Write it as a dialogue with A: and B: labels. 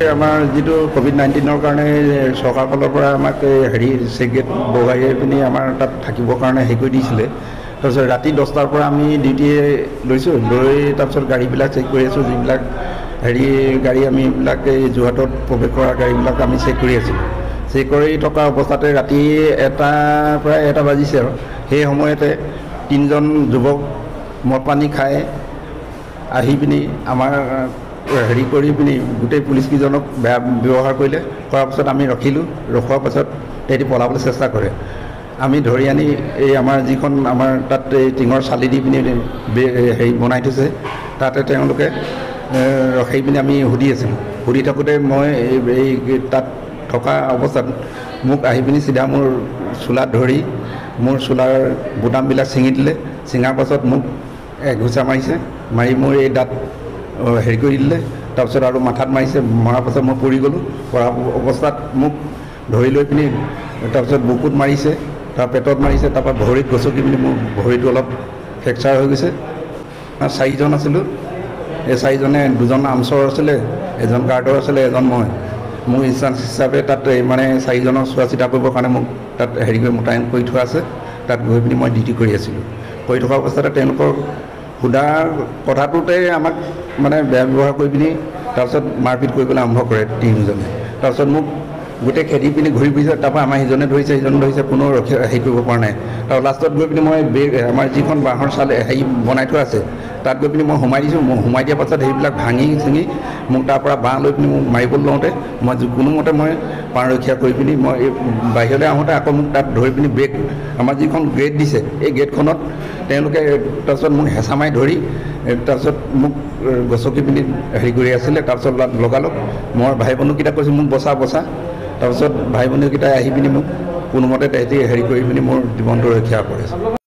A: আমাৰ যিটো কোভিড-19ৰ কাৰণে চৰকাৰৰ ফালৰ পৰা আমাক হেৰি চেকগেট বগাই পিনি আমাৰ তাত থাকিবৰ কাৰণে হেৰি কৰি দিছিলে। তাৰপিছত ৰাতি 10টাৰ পৰা আমি ডিউটি লৈছোঁ, লৈ তাৰপিছত গাড়ীবিলাক চেক কৰি আছোঁ। যিবিলাক হেৰি গাড়ী আমি এইবিলাক এই যোৰহাটত প্ৰৱেশ কৰা গাড়ীবিলাক আমি চেক কৰি আছিলোঁ। চেক কৰি থকা অৱস্থাতে ৰাতি প্ৰায় 1টা বাজিছে আৰু সেই সময়তে 3জন যুৱক মদ পানী খাই আহি পিনি আমাৰ হেৰি কৰি পিনি গোটেই পুলিচকেইজনক বেয়া ব্যৱহাৰ কৰিলে। কৰাৰ পাছত আমি ৰখোৱাৰ পাছত তেহেঁতি পলাবলৈ চেষ্টা কৰে। আমি ধৰি আনি এই আমাৰ যিখন আমাৰ তাত এই টিঙৰ চালি দি পিনি হেৰি বনাই থৈছে, তাতে তেওঁলোকে ৰখাই পিনি আমি সুধি আছিলোঁ। সুধি থাকোঁতে মই এই তাত থকা অৱস্থাত মোক আহি পিনি চিধা মোৰ চোলাত ধৰি মোৰ চোলাৰ বুটামবিলাক ছিঙি দিলে। ছিঙাৰ পাছত মোক এঘোচা মাৰিছে, মাৰি মোৰ এই দাঁত হেৰি কৰি দিলে। তাৰপিছত আৰু মাথাত মাৰিছে, মৰাৰ পাছত মই পৰি গ'লোঁ। পৰা অৱস্থাত মোক ধৰি লৈ পিনি তাৰপিছত বুকুত মাৰিছে, তাৰ পেটত মাৰিছে, তাৰপৰা ভৰিত গচকি পিনি মোৰ ভৰিটো অলপ ফ্ৰেকচাৰ হৈ গৈছে। 4জন আছিলোঁ। এই 4জনে 2জন আৰ্মছৰ আছিলে, এজন গাৰ্ডৰ আছিলে, এজন মই। মোৰ ইনচাৰ্জ হিচাপে তাত মানে 4জনৰ চোৱা চিতা কৰিবৰ কাৰণে মোক তাত হেৰি কৰি মোতায়েন কৰি থোৱা আছে। তাত গৈ পিনি মই ডিউটি কৰি আছিলোঁ। কৰি থকা অৱস্থাতে তেওঁলোকৰ সোধা কথাটোতে আমাক মানে বেয়া ব্যৱহাৰ কৰি পিনি তাৰপিছত মাৰপিট কৰিবলৈ আৰম্ভ কৰে 3জনে। তাৰপিছত মোক গোটেই খেদি পিনি ঘূৰি ফুৰিছে। তাৰপৰা আমাৰ সিজনে ধৰিছে, কোনো হেৰি কৰিব পৰা নাই। আৰু লাষ্টত গৈ পিনি মই আমাৰ যিখন বাঁহৰ চাল হেৰি বনাই থোৱা আছে, তাত গৈ পিনি মই সোমাই দিছোঁ। সোমাই দিয়াৰ পাছত সেইবিলাক ভাঙি চিঙি মোক তাৰ পৰা বাঁহ লৈ পিনি মোক মাৰিবলৈ লওঁতে মই কোনোমতে মই প্ৰাণ ৰক্ষা কৰি পিনি মই বাহিৰলৈ আহোঁতে আকৌ মোক তাত ধৰি পিনি আমাৰ যিখন গেট দিছে, এই গেটখনত তেওঁলোকে তাৰপিছত মোক হেঁচা মাৰি ধৰি তাৰপিছত মোক গচকি পিনি হেৰি কৰি আছিলে। তাৰপিছত লগালগ মই ভাই বন্ধুকেইটা কৈছোঁ মোক বচা। তাৰপিছত ভাই বন্ধুকেইটাই আহি পিনি মোক কোনোমতে তেহেঁতি হেৰি কৰি পিনি মোৰ জীৱনটো ৰক্ষা কৰিছে।